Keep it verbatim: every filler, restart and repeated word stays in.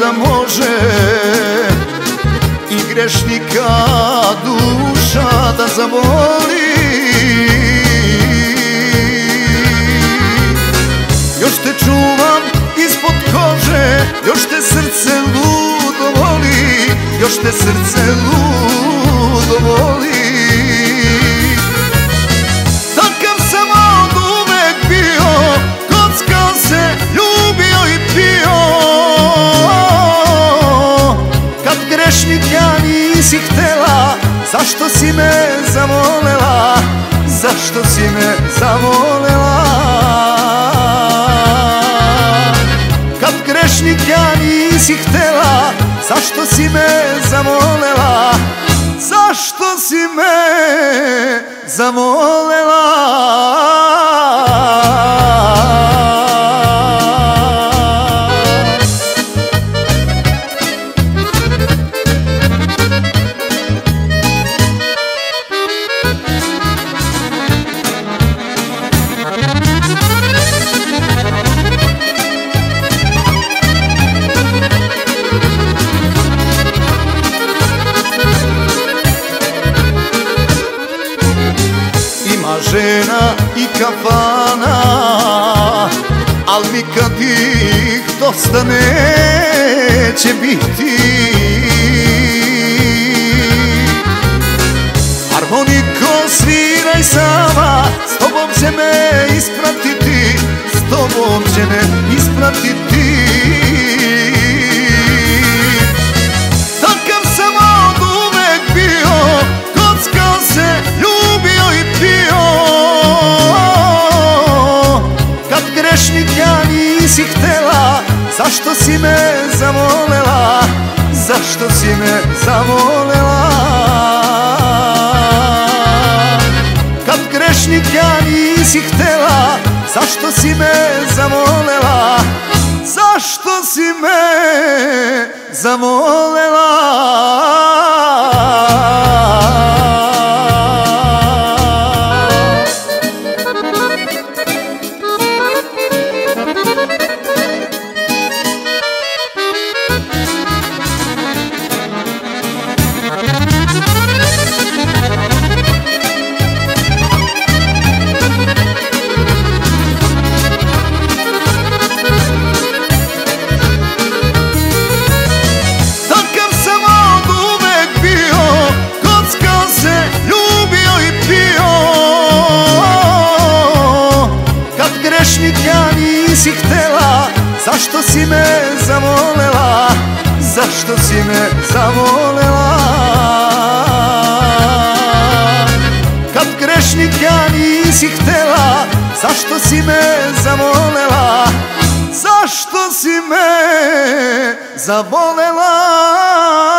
da može i grešnika duša da zavoli. Još te čuvam ispod kože, još te srce ludo voli, još te srce ludo voli. Takav sam od uvek bio, kockao se, ljubio i pio. Kad grešnika nisi htela, zašto si me zavolela, zašto si me zavolela? Kad grešnika nisi htela, zašto si me zavolela, zašto si me zavolela? Žena i kafana, al nikad ih dosta neće biti. Harmoniko sviraj sama, s tobom će me ispratiti, s tobom će me ispratiti. Takav sam od uvek bio, kockao se, ljubio i pio. Kad grešnika nisi htela, zašto si me zavolela, zašto si me zavolela? Kad grešnika nisi htela, zašto si me zavolela, zašto si me zavolela? Grešnika nisi htela, zašto si me zavolela, zašto si me zavolela? Kad grešnika nisi htela, zašto si me zavolela, zašto si me zavolela?